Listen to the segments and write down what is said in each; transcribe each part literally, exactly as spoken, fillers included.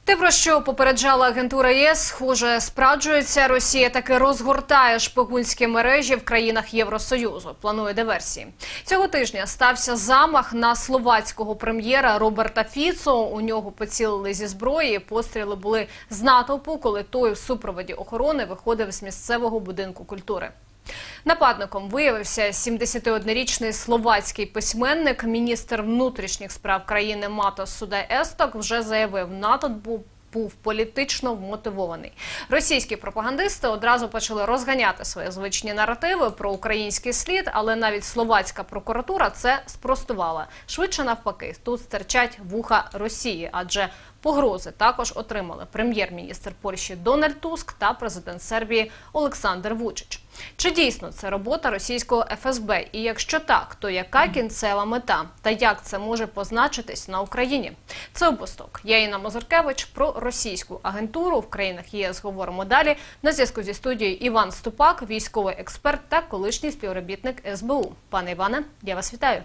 Те, про що попереджала агентура ЄС, схоже, справджується. Росія таки розгортає шпигунські мережі в країнах Євросоюзу. Планує диверсії. Цього тижня стався замах на словацького прем'єра Роберта Фіцо. У нього поцілили зі зброї. Постріли були з натовпу, коли той в супроводі охорони виходив з місцевого будинку культури. Нападником виявився сімдесятиоднорічний словацький письменник. Міністр внутрішніх справ країни Матош Судай Есток вже заявив, напад був був політично вмотивований. Російські пропагандисти одразу почали розганяти свої звичні наративи про український слід, але навіть словацька прокуратура це спростувала. Швидше навпаки, тут стирчать вуха Росії, адже погрози також отримали прем'єр-міністр Польщі Дональд Туск та президент Сербії Олександр Вучич. Чи дійсно це робота російського еф ес бе? І якщо так, то яка кінцева мета? Та як це може позначитись на Україні? Це «Обосток». Я Інна Мозуркевич. Про російську агентуру в країнах ЄС говоримо далі. На зв'язку зі студією Іван Ступак, військовий експерт та колишній співробітник ес бе у. Пане Іване, я вас вітаю.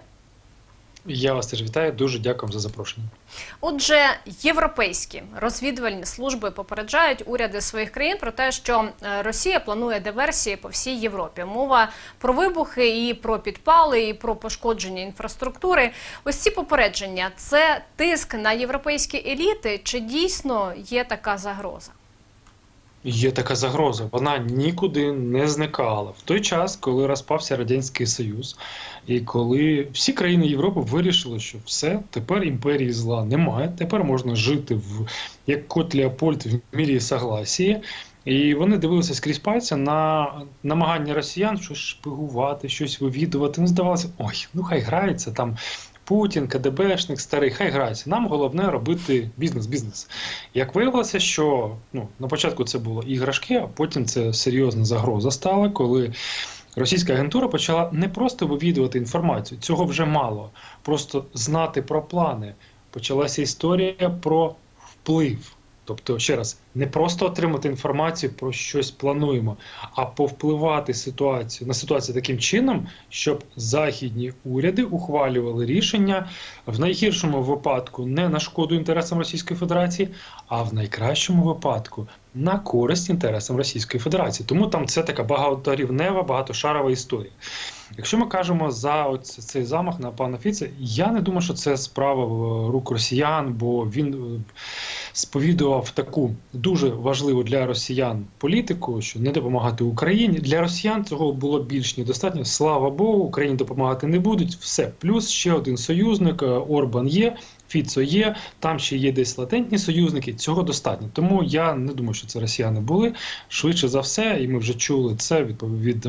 Я вас теж вітаю. Дуже дякую за запрошення. Отже, європейські розвідувальні служби попереджають уряди своїх країн про те, що Росія планує диверсії по всій Європі. Мова про вибухи і про підпали, і про пошкодження інфраструктури. Ось ці попередження – це тиск на європейські еліти? Чи дійсно є така загроза? Є така загроза. Вона нікуди не зникала. В той час, коли розпався Радянський Союз, і коли всі країни Європи вирішили, що все, тепер імперії зла немає, тепер можна жити, в, як кот Леопольд, в мірі согласії. І вони дивилися скрізь пальця на намагання росіян щось шпигувати, щось вивідувати. Ну, здавалося, ой, ну хай грається там. Путін, ка де бешник, старий, хай грається. Нам головне робити бізнес-бізнес. Як виявилося, що ну, на початку це було іграшки, а потім це серйозна загроза стала, коли російська агентура почала не просто вивідувати інформацію, цього вже мало, просто знати про плани. Почалася історія про вплив. Тобто, ще раз, не просто отримати інформацію про щось плануємо, а повпливати ситуацію, на ситуацію таким чином, щоб західні уряди ухвалювали рішення в найгіршому випадку не на шкоду інтересам Російської Федерації, а в найкращому випадку на користь інтересам Російської Федерації. Тому там це така багаторівнева, багатошарова історія. Якщо ми кажемо за цей замах на пана Фіца, я не думаю, що це справа рук росіян, бо він сповідував таку дуже важливу для росіян політику, що не допомагати Україні. Для росіян цього було більш ніж достатньо. Слава Богу, Україні допомагати не будуть. Все. Плюс ще один союзник, Орбан є, Фіцо є, там ще є десь латентні союзники, цього достатньо. Тому я не думаю, що це росіяни були. Швидше за все, і ми вже чули це від, від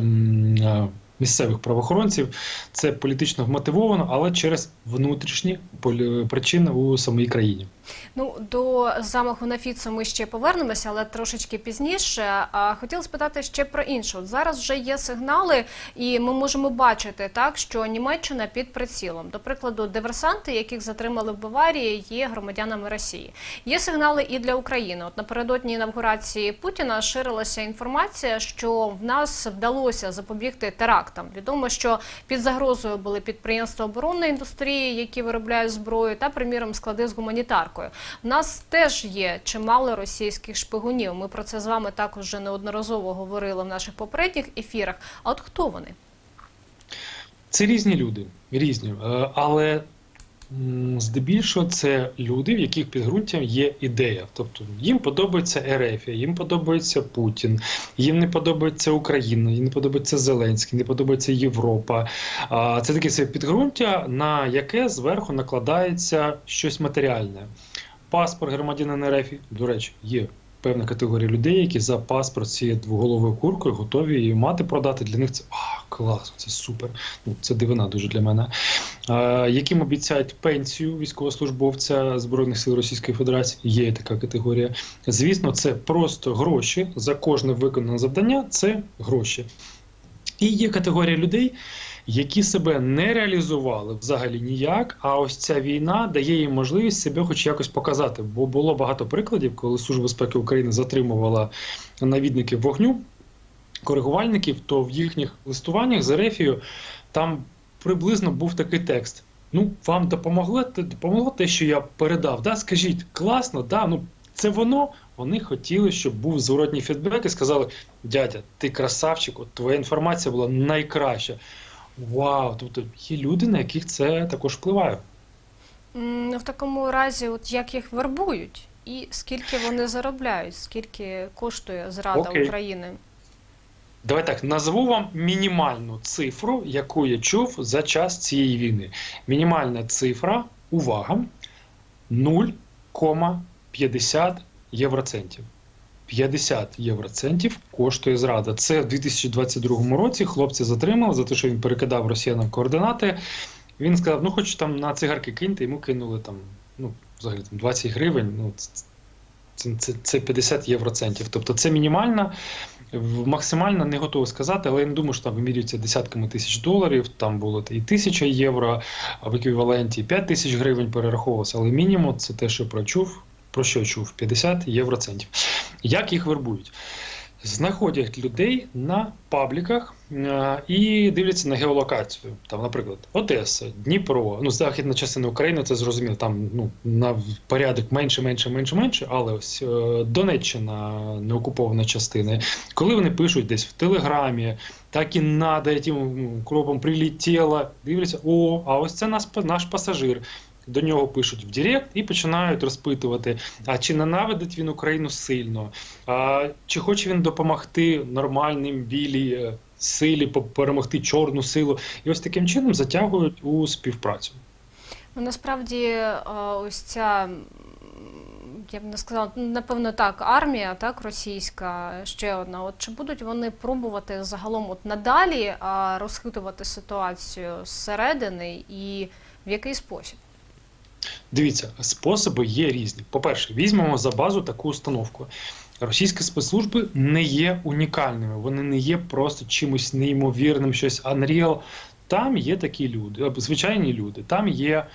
місцевих правоохоронців, це політично вмотивовано, але через внутрішні причини у самій країні. Ну, до замаху на Фіцо ми ще повернемося, але трошечки пізніше. А хотіла спитати ще про інше. От зараз вже є сигнали, і ми можемо бачити, так, що Німеччина під прицілом. До прикладу, диверсанти, яких затримали в Баварії, є громадянами Росії. Є сигнали і для України. От напередодні інавгурації Путіна ширилася інформація, що в нас вдалося запобігти терактам. Відомо, що під загрозою були підприємства оборонної індустрії, які виробляють зброю, та, приміром, склади з гуманітаркою. У нас теж є чимало російських шпигунів. Ми про це з вами також вже неодноразово говорили в наших попередніх ефірах. А от хто вони? Це різні люди, різні. Але здебільшого це люди, в яких підґрунтям є ідея. Тобто їм подобається Ерефія, їм подобається Путін, їм не подобається Україна, їм не подобається Зеленський, не подобається Європа. Це таке підґрунтя, на яке зверху накладається щось матеріальне. Паспорт громадянина Ерефії, до речі, є певна категорія людей, які за паспорт цією двоголовою куркою готові її мати, продати. Для них це а, клас, це супер. Ну, це дивина дуже для мене. А, яким обіцяють пенсію військовослужбовця Збройних сил Російської Федерації. Є така категорія. Звісно, це просто гроші. За кожне виконане завдання – це гроші. І є категорія людей, які себе не реалізували взагалі ніяк, а ось ця війна дає їм можливість себе хоч якось показати. Бо було багато прикладів, коли Служба безпеки України затримувала навідників вогню, коригувальників, то в їхніх листуваннях з Ерефією там приблизно був такий текст. Ну, вам допомогло, допомогло те, що я передав, да? Скажіть, класно, да? Ну, це воно, вони хотіли, щоб був зворотній фідбек і сказали: дядя, ти красавчик, от твоя інформація була найкраща. Вау! Тобто є люди, на яких це також впливає. М, В такому разі, от як їх вербують? І скільки вони заробляють? Скільки коштує зрада Окей. України? Давай так, назву вам мінімальну цифру, яку я чув за час цієї війни. Мінімальна цифра, увага, нуль кома п'ятдесят євроцентів. п'ятдесят євроцентів коштує зрада. Це в дві тисячі двадцять другому році хлопця затримали за те, що він перекидав росіянам координати. Він сказав, ну хоч там на цигарки киньте, йому кинули там, ну, взагалі там двадцять гривень, ну, це, це, це п'ятдесят євроцентів. Тобто це мінімальна, максимально не готовий сказати, але я не думаю, що там вимірюється десятками тисяч доларів, там було і тисяча євро в еквіваленті, і п'ять тисяч гривень перераховувалося, але мінімум це те, що прочув, про що чув, п'ятдесят євроцентів. Як їх вербують? Знаходять людей на пабліках е і дивляться на геолокацію. Там, наприклад, Одеса, Дніпро, ну, західна частина України, це зрозуміло, там ну, на порядок менше, менше, менше, менше, але ось е Донеччина, неокупована частина. Коли вони пишуть десь в Телеграмі, так і надо, этим кропом прилетіло, дивляться, о, а ось це наш, наш пасажир. До нього пишуть в Директ і починають розпитувати, а чи ненавидить він Україну сильно, а чи хоче він допомогти нормальним білій силі, перемогти чорну силу. І ось таким чином затягують у співпрацю. Ну, насправді, ось ця, я б не сказала, напевно так, армія, так, російська, ще одна. От чи будуть вони пробувати загалом от надалі розхитувати ситуацію зсередини і в який спосіб? Дивіться, способи є різні. По-перше, візьмемо за базу таку установку. Російські спецслужби не є унікальними, вони не є просто чимось неймовірним, щось unreal. Там є такі люди, звичайні люди, там є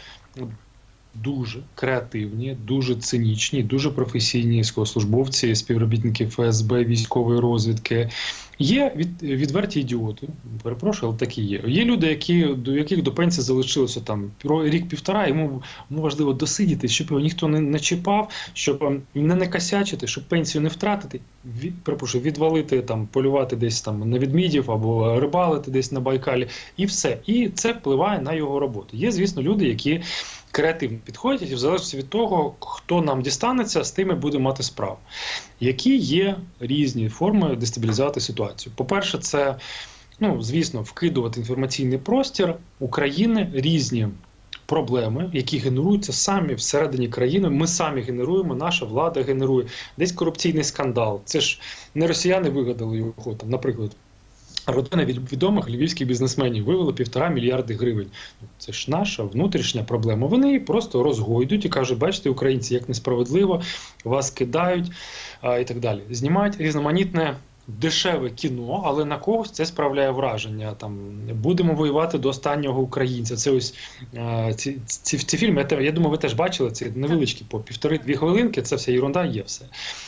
дуже креативні, дуже цинічні, дуже професійні військовослужбовці, співробітники Ф С Б, військової розвідки. Є від, відверті ідіоти, перепрошую, але такі є. Є люди, які, до яких до пенсії залишилося там рік-півтора, йому, йому важливо досидіти, щоб його ніхто не, не чіпав, щоб не накосячити, щоб пенсію не втратити, від, перепрошую, відвалити, там, полювати десь там на ведмідів або рибалити десь на Байкалі, і все. І це впливає на його роботу. Є, звісно, люди, які креативно підходять, і в залежності від того, хто нам дістанеться, з тими буде мати справу. Які є різні форми дестабілізувати ситуацію? По-перше, це, ну, звісно, вкидувати інформаційний простір України різні проблеми, які генеруються самі всередині країни. Ми самі генеруємо, наша влада генерує. Десь корупційний скандал. Це ж не росіяни вигадали його, там, наприклад. Родина відомих львівських бізнесменів вивела півтора мільярди гривень. Це ж наша внутрішня проблема. Вони її просто розгойдуть і кажуть, бачите, українці, як несправедливо, вас кидають а, і так далі. Знімають різноманітне дешеве кіно, але на когось це справляє враження. Там, будемо воювати до останнього українця. Це ось а, ці, ці, ці фільми, я, я думаю, ви теж бачили, ці невеличкі, по півтори-дві хвилинки, це вся ерунда, є все.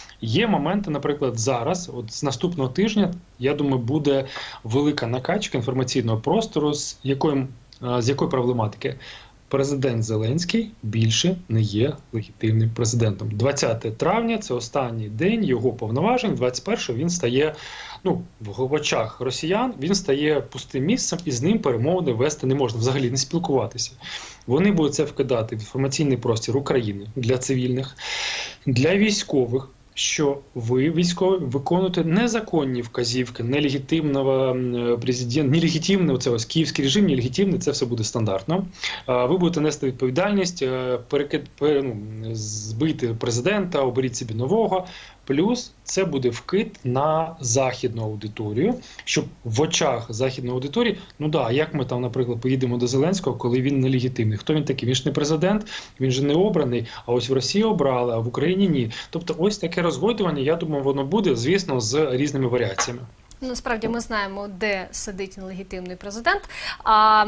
Є моменти, наприклад, зараз, от з наступного тижня, я думаю, буде велика накачка інформаційного простору, з якої, з якої проблематики. Президент Зеленський більше не є легітимним президентом. двадцяте травня – це останній день його повноважень, двадцять першого він стає, ну, в очах росіян, він стає пустим місцем, і з ним перемовини вести не можна, взагалі не спілкуватися. Вони будуть це вкидати в інформаційний простір України для цивільних, для військових, що ви, військові, виконуєте незаконні вказівки, нелегітимного президента, нелегітимний, оце ось київський режим, нелегітимний, це все буде стандартно. Ви будете нести відповідальність, перекид, ну, збити президента, оберіть собі нового. Плюс це буде вкид на західну аудиторію, щоб в очах західної аудиторії, ну да, як ми там, наприклад, поїдемо до Зеленського, коли він нелегітимний. Хто він такий? Він ж не президент, він же не обраний, а ось в Росії обрали, а в Україні ні. Тобто ось таке розгойдування, я думаю, воно буде, звісно, з різними варіаціями. Насправді ми знаємо, де сидить нелегітимний президент. А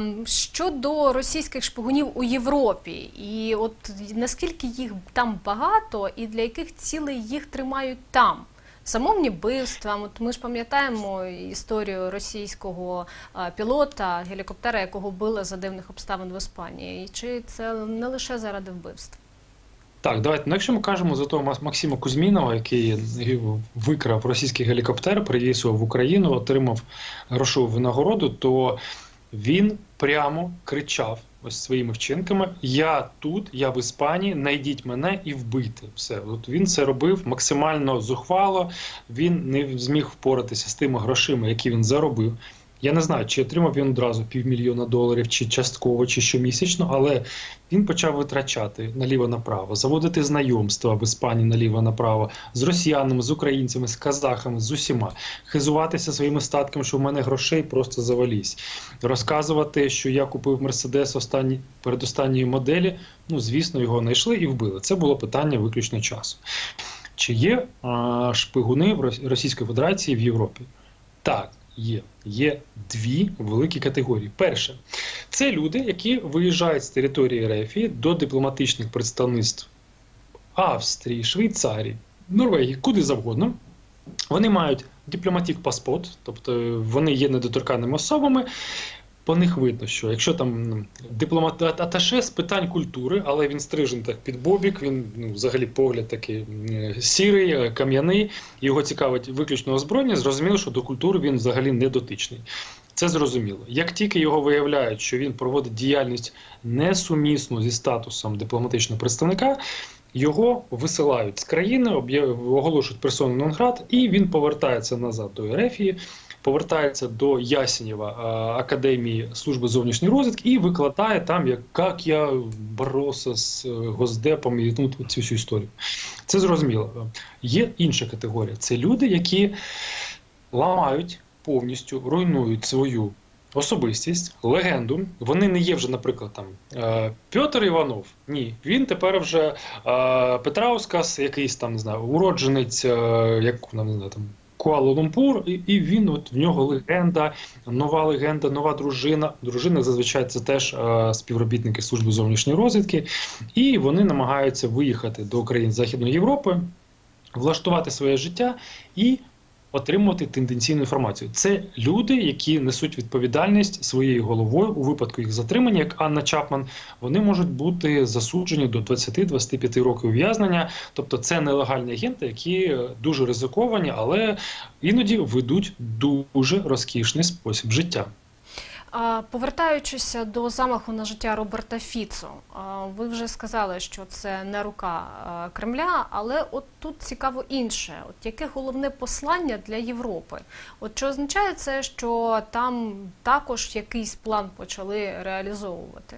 щодо російських шпигунів у Європі, і от наскільки їх там багато, і для яких цілей їх тримають там? Замовні вбивства, от ми ж пам'ятаємо історію російського пілота, гелікоптера, якого били за дивних обставин в Іспанії. І чи це не лише заради вбивств? Так, давайте. Ну, якщо ми кажемо за того Мас- Максима Кузьмінова, який викрав російський гелікоптер, привіз його в Україну, отримав грошову винагороду, то він прямо кричав ось своїми вчинками: "Я тут, я в Іспанії, найдіть мене і вбийте". Все. От він це робив максимально зухвало, він не зміг впоратися з тими грошима, які він заробив. Я не знаю, чи отримав він одразу півмільйона доларів, чи частково, чи щомісячно, але він почав витрачати наліво-направо, заводити знайомства в Іспанії наліво-направо, з росіянами, з українцями, з казахами, з усіма, хизуватися своїми статками, що в мене грошей просто завалізь, розказувати, що я купив Мерседес останні, передостанньої моделі. Ну, звісно, його знайшли і вбили. Це було питання виключно часу. Чи є а, шпигуни в Рос- Російської Федерації в Європі? Так. Є. Є дві великі категорії. Перше – це люди, які виїжджають з території РФ до дипломатичних представництв Австрії, Швейцарії, Норвегії, куди завгодно. Вони мають дипломатик-паспорт, тобто вони є недоторканними особами. По них видно, що якщо там дипломат аташе з питань культури, але він стрижений так під бобік, він ну, взагалі погляд такий сірий, кам'яний, його цікавить виключно озброєння, зрозуміло, що до культури він взагалі не дотичний. Це зрозуміло. Як тільки його виявляють, що він проводить діяльність несумісну зі статусом дипломатичного представника, його висилають з країни, оголошують персону нон-грат, і він повертається назад до РФ, повертається до Ясенєва Академії служби зовнішньої розвідки і викладає там, як, як я боровся з Госдепом і ну, цю всю історію. Це зрозуміло. Є інша категорія. Це люди, які ламають повністю, руйнують свою особистість, легенду. Вони не є вже, наприклад, там Петр Іванов. Ні, він тепер вже Петраускас, якийсь там, не знаю, уродженець, як не знаю, там, Куала-Лумпур, і, і він, от в нього легенда, нова легенда, нова дружина. Дружина зазвичай це теж е, співробітники служби зовнішньої розвідки, і вони намагаються виїхати до країн Західної Європи, влаштувати своє життя і отримувати тенденційну інформацію. Це люди, які несуть відповідальність своєю головою у випадку їх затримання, як Анна Чапман, вони можуть бути засуджені до двадцяти-двадцяти п'яти років ув'язнення. Тобто це нелегальні агенти, які дуже ризиковані, але іноді ведуть дуже розкішний спосіб життя. Повертаючись до замаху на життя Роберта Фіцо, ви вже сказали, що це не рука Кремля, але от тут цікаво інше. От яке головне послання для Європи? От чи означає це, що там також якийсь план почали реалізовувати?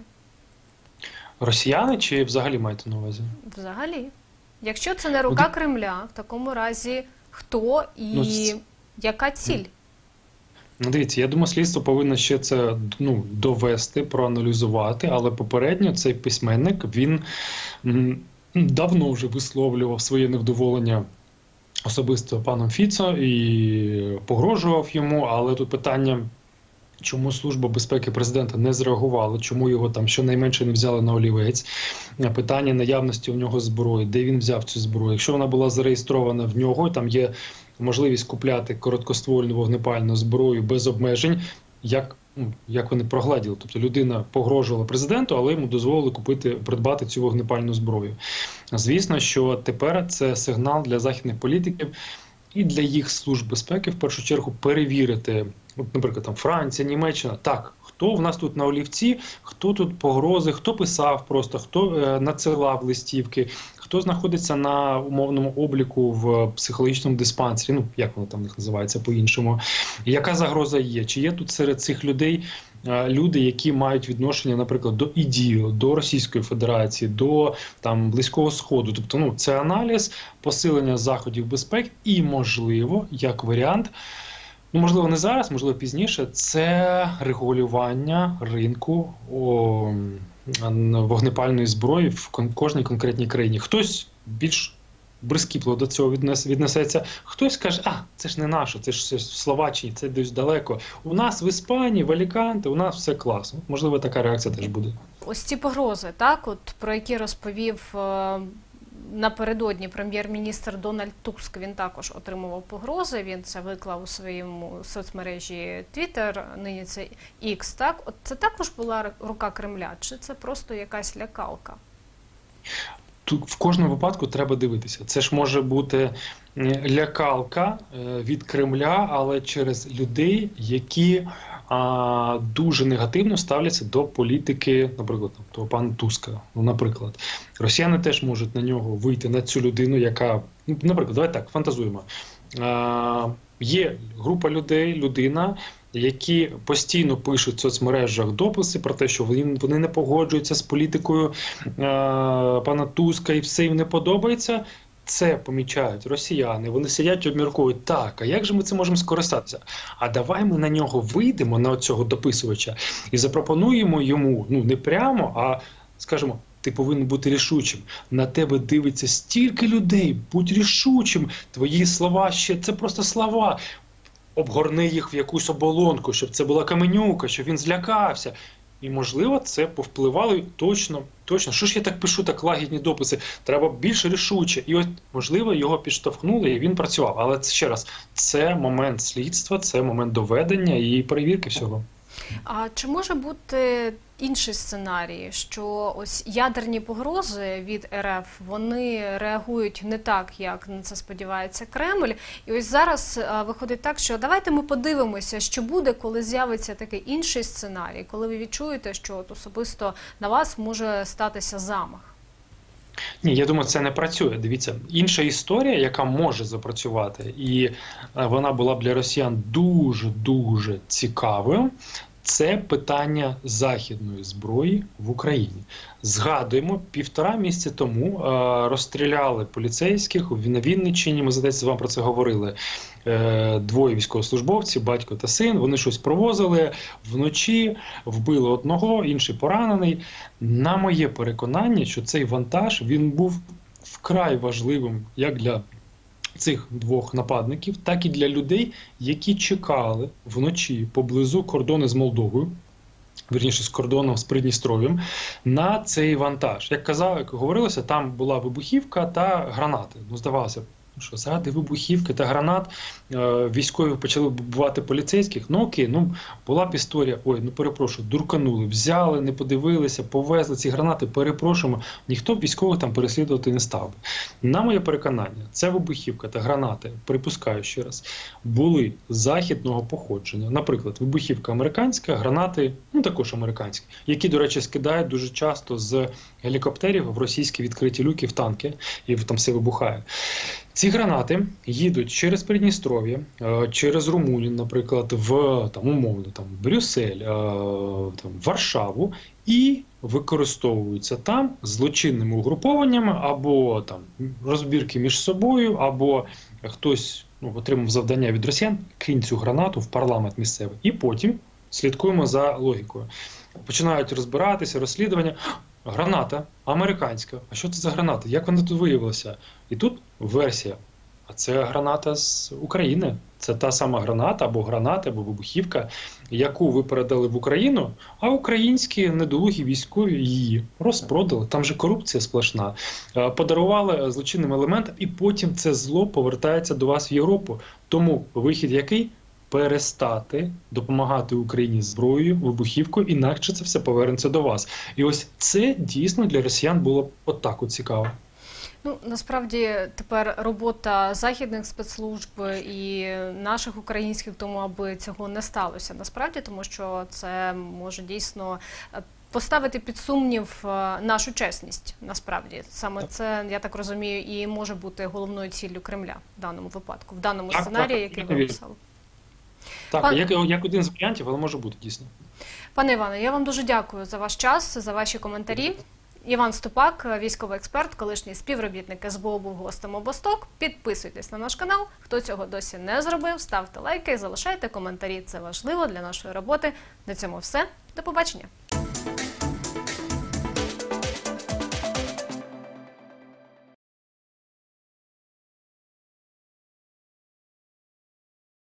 Росіяни чи взагалі маєте на увазі? Взагалі. Якщо це не рука Кремля, в такому разі хто і ну, яка ціль? Ну, дивіться, я думаю, слідство повинно ще це ну, довести, проаналізувати, але попередньо цей письменник, він м, давно вже висловлював своє невдоволення особисто паном Фіцо і погрожував йому, але тут питання, чому Служба безпеки президента не зреагувала, чому його там щонайменше не взяли на олівець, питання наявності у нього зброї, де він взяв цю зброю. Якщо вона була зареєстрована в нього, там є можливість купляти короткоствольну вогнепальну зброю без обмежень, як, ну, як вони прогладіли. Тобто людина погрожувала президенту, але йому дозволили купити, придбати цю вогнепальну зброю. Звісно, що тепер це сигнал для західних політиків і для їх служб безпеки, в першу чергу, перевірити, от, наприклад, там Франція, Німеччина, так, хто в нас тут на олівці, хто тут погрози, хто писав просто, хто е, надсилав листівки, хто знаходиться на умовному обліку в психологічному диспансері, ну, як воно там в них називається по-іншому, яка загроза є, чи є тут серед цих людей е, люди, які мають відношення, наприклад, до ІДІЛ, до Російської Федерації, до там Близького Сходу. Тобто, ну, це аналіз, посилення заходів безпеки і, можливо, як варіант, ну, можливо, не зараз, можливо, пізніше, це регулювання ринку о, вогнепальної зброї в кон кожній конкретній країні. Хтось більш брискіпливо до цього віднес віднесеться, хтось каже, а, це ж не наше, це ж в Словаччині, це десь далеко. У нас в Іспанії, в Аліканте, у нас все класно. Можливо, така реакція теж буде. Ось ці погрози, так, от про які розповів напередодні прем'єр-міністр Дональд Туск, він також отримував погрози, він це виклав у своєму соцмережі Twitter, нині це X, так? От це також була рука Кремля, чи це просто якась лякалка? тут в кожному випадку треба дивитися. Це ж може бути лякалка від Кремля, але через людей, які а, дуже негативно ставляться до політики, наприклад, того пана Туска. Ну, наприклад, росіяни теж можуть на нього вийти, на цю людину, яка, ну, наприклад, давайте так, фантазуємо. А, є група людей, людина, які постійно пишуть в соцмережах дописи про те, що вони, вони не погоджуються з політикою е, пана Туска і все їм не подобається. Це помічають росіяни, вони сидять і обмірковують, так, а як же ми це можемо скористатися? А давай ми на нього вийдемо, на цього дописувача, і запропонуємо йому, ну не прямо, а скажемо, ти повинен бути рішучим. На тебе дивиться стільки людей, будь рішучим, твої слова ще, це просто слова. Обгорни їх в якусь оболонку, щоб це була каменюка, щоб він злякався. І, можливо, це повпливало точно, точно. Що ж я так пишу, так лагідні дописи? Треба більш рішуче. І от, можливо, його підштовхнули, і він працював. Але, ще раз, це момент слідства, це момент доведення і перевірки всього. А чи може бути інший сценарій, що ось ядерні погрози від РФ, вони реагують не так, як на це сподівається Кремль, і ось зараз а, виходить так, що давайте ми подивимося, що буде, коли з'явиться такий інший сценарій, коли ви відчуєте, що от особисто на вас може статися замах? Ні, я думаю, це не працює. Дивіться, інша історія, яка може запрацювати, і вона була б для росіян дуже-дуже цікавою, це питання західної зброї в Україні. Згадуємо, півтора місяці тому е, розстріляли поліцейських на Вінниччині, ми, здається, з вами про це говорили, е, двоє військовослужбовців, батько та син, вони щось провозили вночі, вбили одного, інший поранений. На моє переконання, що цей вантаж, він був вкрай важливим як для цих двох нападників, так і для людей, які чекали вночі поблизу кордону з Молдовою, вірніше з кордоном з Придністров'ям, на цей вантаж. Як казав, як говорилося, там була вибухівка та гранати. Ну, здавалося, що заради вибухівки та гранат е, військові почали вбивати поліцейських. Ну окей, ну була б історія, ой, ну перепрошую, дурканули, взяли, не подивилися, повезли ці гранати, перепрошуємо, ніхто б військових там переслідувати не став. На моє переконання, ця вибухівка та гранати, припускаю ще раз, були західного походження. Наприклад, вибухівка американська, гранати, ну також американські, які, до речі, скидають дуже часто з гелікоптерів в російські відкриті люки в танки, і там все вибухає. Ці гранати їдуть через Придністров'я, через Румунію, наприклад, в там, умовно, там, Брюссель, там, Варшаву і використовуються там злочинними угрупованнями або там, розбірки між собою, або хтось ну, отримав завдання від росіян, кинь цю гранату в парламент місцевий. І потім слідкуємо за логікою. Починають розбиратися, розслідування. Граната американська. А що це за граната? Як вона тут виявилася? І тут версія. А це граната з України. Це та сама граната, або граната, або вибухівка, яку ви передали в Україну, а українські недолугі військові її розпродали. Там же корупція сплошна. Подарували злочинним елементам, і потім це зло повертається до вас в Європу. Тому вихід який? Перестати допомагати Україні зброєю, вибухівкою, інакше це все повернеться до вас. І ось це дійсно для росіян було отак от цікаво. Ну, насправді, тепер робота західних спецслужб і наших українських, тому аби цього не сталося. Насправді, тому що це може дійсно поставити під сумнів нашу чесність, насправді. Саме це, я так розумію, і може бути головною ціллю Кремля в даному випадку, в даному так, сценарії, так, який ви описали. Так, Пан... як, як один з варіантів, але може бути, дійсно. Пане Іване, я вам дуже дякую за ваш час, за ваші коментарі. Іван Ступак, військовий експерт, колишній співробітник ес бе о, був гостем Обосток. Підписуйтесь на наш канал. Хто цього досі не зробив, ставте лайки, залишайте коментарі. Це важливо для нашої роботи. На цьому все. До побачення.